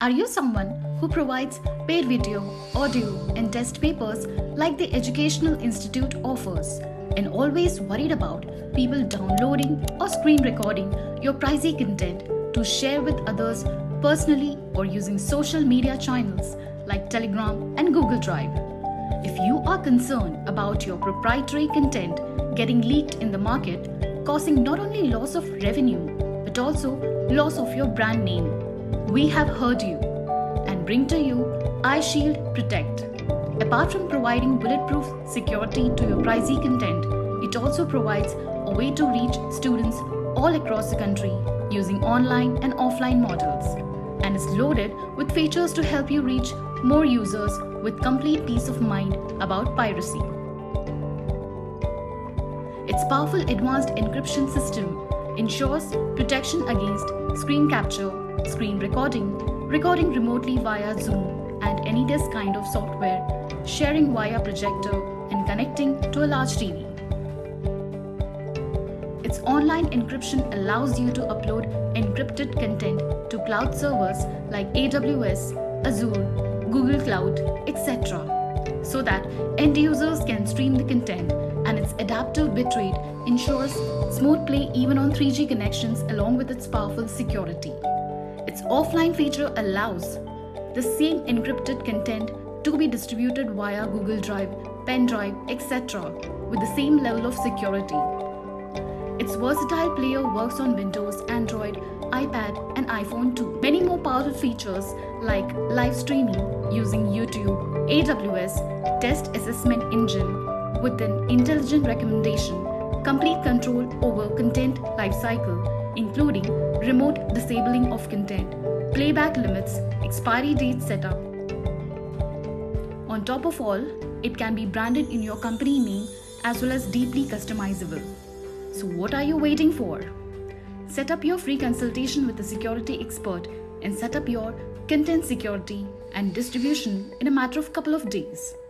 Are you someone who provides paid video, audio, and test papers like the Educational Institute offers, and always worried about people downloading or screen recording your pricey content to share with others personally or using social media channels like Telegram and Google Drive? If you are concerned about your proprietary content getting leaked in the market, causing not only loss of revenue but also loss of your brand name, we have heard you and bring to you iShieldProtect. Apart from providing bulletproof security to your pricey content, it also provides a way to reach students all across the country using online and offline models, and is loaded with features to help you reach more users with complete peace of mind about piracy. Its powerful advanced encryption system ensures protection against screen capture, screen recording, recording remotely via Zoom and any desk kind of software, sharing via projector, and connecting to a large TV. Its online encryption allows you to upload encrypted content to cloud servers like AWS, Azure, Google Cloud, etc., so that end users can stream the content, and its adaptive bitrate ensures smooth play even on 3G connections along with its powerful security. Its offline feature allows the same encrypted content to be distributed via Google Drive, pendrive, etc. with the same level of security. Its versatile player works on Windows, Android, iPad and iPhone too. Many more powerful features like live streaming using YouTube, AWS, test assessment engine with an intelligent recommendation, complete control over content lifecycle, including remote disabling of content, playback limits, expiry date setup. On top of all, it can be branded in your company name as well as deeply customizable. So what are you waiting for? Set up your free consultation with a security expert and set up your content security and distribution in a matter of couple of days.